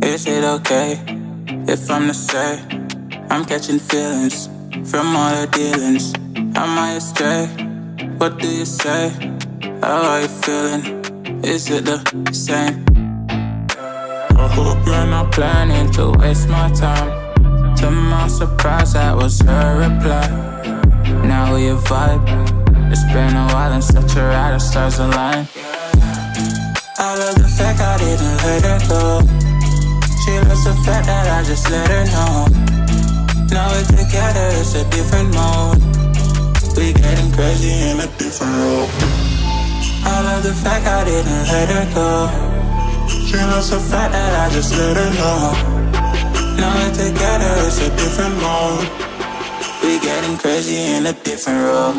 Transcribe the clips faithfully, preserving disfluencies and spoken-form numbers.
Is it okay if I'm to say I'm catching feelings from all the dealings? Am I astray? What do you say? How are you feeling? Is it the same? I hope you're not planning to waste my time. To my surprise, that was her reply. Now we vibe. It's been a while and such a ride, the stars align. I love the fact I didn't let her go. She loves the fact that I just let her know. Now we're together, it's a different mode. We getting crazy in a different role. I love the fact I didn't let her go. She loves the fact that I just let her know. Now we're together, it's a different mode. We getting crazy in a different role.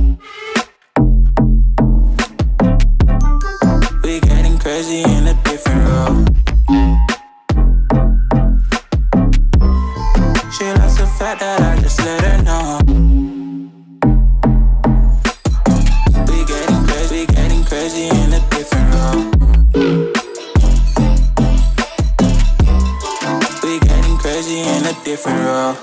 We getting crazy in a different role. She loves the fact that I just let her know. We getting crazy, getting crazy in a different role. We getting crazy in a different role.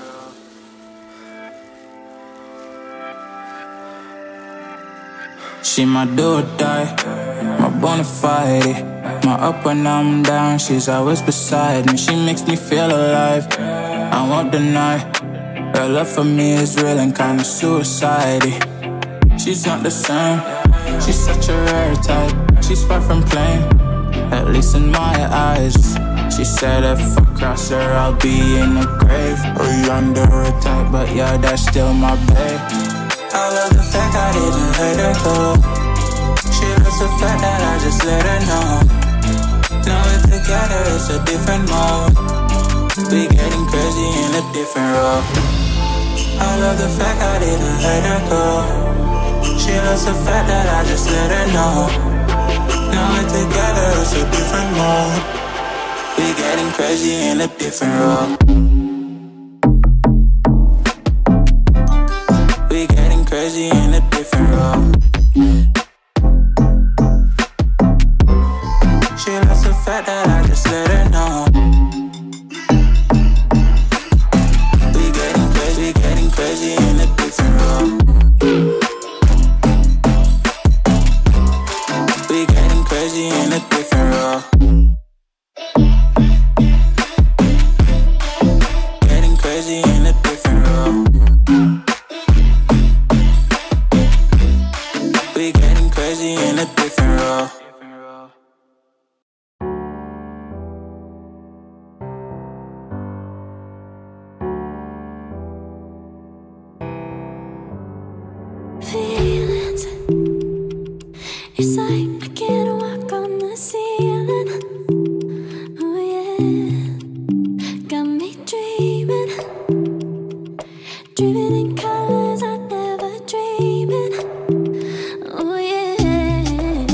She my do or die, my bona fide. My up when I'm down, she's always beside me. She makes me feel alive, I won't deny. Her love for me is real and kinda suicide-y. She's not the same, she's such a rare type. She's far from plain, at least in my eyes. She said if I cross her, I'll be in the grave or under her type, but yeah, that's still my babe. I love the fact I didn't let her go. She loves the fact that I just let her know. Now we're together, it's a different mode. We getting crazy in a different role. I love the fact I didn't let her go. She loves the fact that I just let her know. Now we're together, it's a different mode. We getting crazy in a different role. We getting crazy in a different role. She loves the fact that I just let her know. We getting crazy, getting crazy in a different role. We getting crazy in a different role. Getting crazy in a different role. We getting crazy in a different role. Feelings, it's like I can't walk on the ceiling. Oh yeah, got me dreaming, dreaming in colors I never dreamed in. Oh yeah,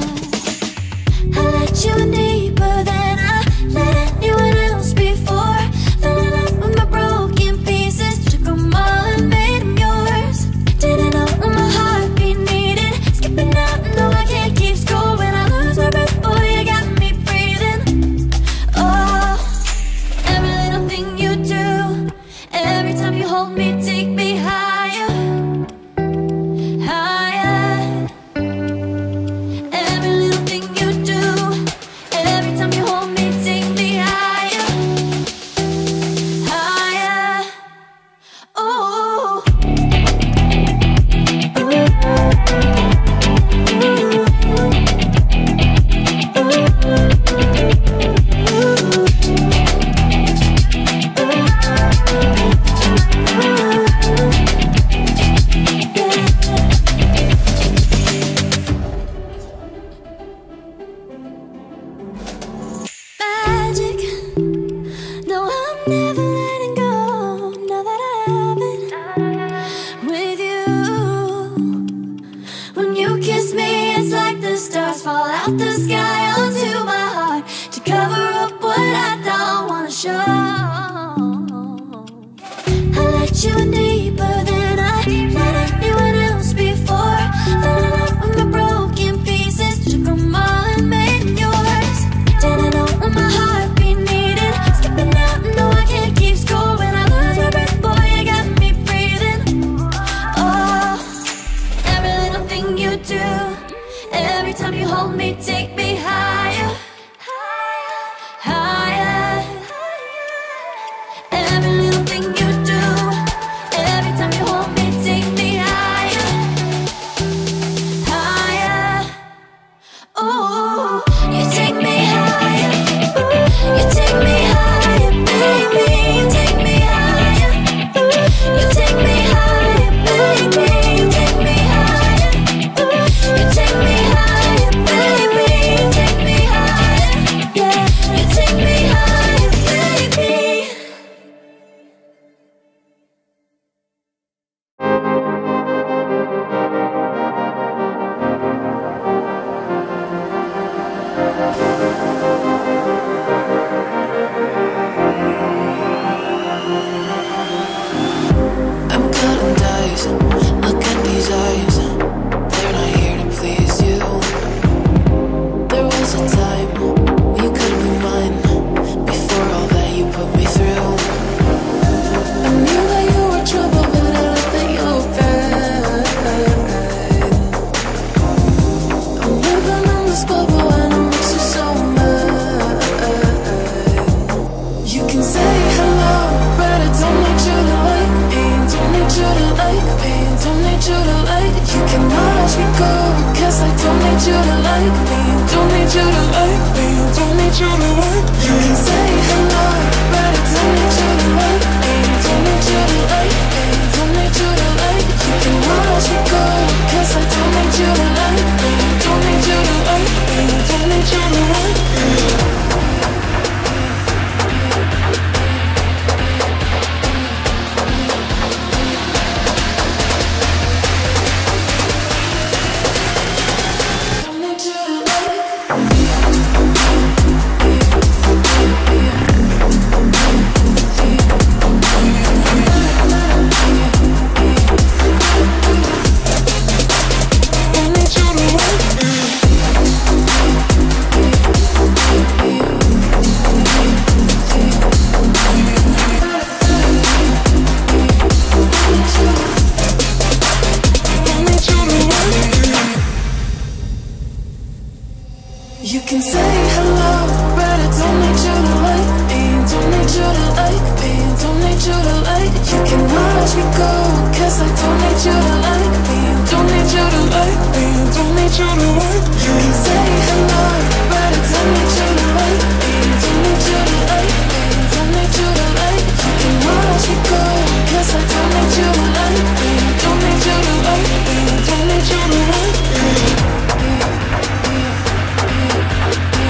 I let you in deeper than I let anyone else before. Fell in love with my broken pieces, took them all and made them yours. Didn't know what my heartbeat needed, skipping out, no I can't keep score. When I lose my breath, boy, you got me breathing. Oh, every little thing you do, every time you hold me, take me higher, higher. Every little thing you do, every time you hold me, take me higher, higher. Oh, magic. No, I'm never letting go. Now that I have it with you. When you kiss me, it's like the stars fall out the sky onto my heart to cover up what I don't wanna show. I let you in deeper than I let anyone else before. Fell in love with my broken pieces, took them all and made them yours. Didn't know what my heartbeat needed. thing you do. Every time you hold me, take me higher, higher. Every little thing you do. Every time you hold me, take me higher, higher. Ooh, you take me higher. You take me higher, baby. You take me higher. You take me higher, baby. You take me higher. You take me higher, baby. You take me higher. Yeah, you take me higher, baby. I'm cutting dice. Look at these eyes. They're not here to please you. There was a time when you could be mine. Before all that you put me through, I knew that you were trouble, but I love that you were fine. I'm living in this bubble and it makes you so mad. You can say hello, but I don't need you to like me. Don't need you to like me. Don't need you to like. You can watch me go, cause I don't need you to like me. Don't need you to like me. Don't need you to like. You can say hello, but I don't need you to like me. Don't need you to like me. Don't need you to like. You can watch me go, cause I don't need you to like me. Don't need you to like me. Don't need you to like me. You can say hello, but I don't need you to like me. Don't need you to like me. Don't need you to like. You can watch me go, cause I don't need you to like me. Don't need you to like me. Don't need you to like. You can say hello, but I don't need you to like me. Don't need you to like me. Don't need you to like. You can watch me go, cause I don't need you to like me. Don't need you to like me. Don't need you to like me.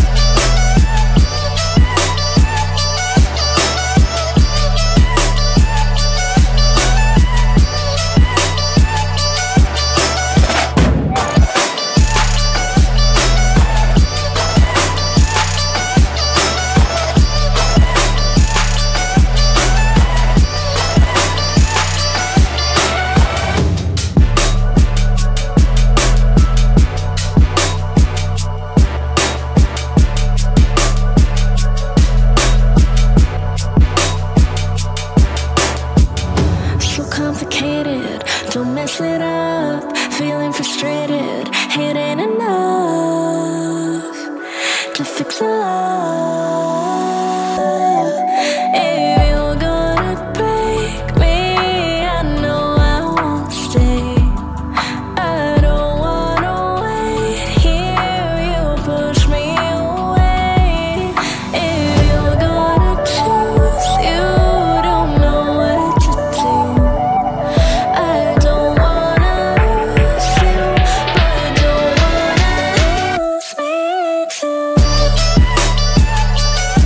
Don't mess it up, feeling frustrated. It ain't enough to fix a love. If you're gonna break me, I know I won't stay. I don't wanna wait here, you push me away. If you're gonna choose, you don't know what to do. I don't wanna lose you, but don't wanna lose me too.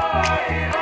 body.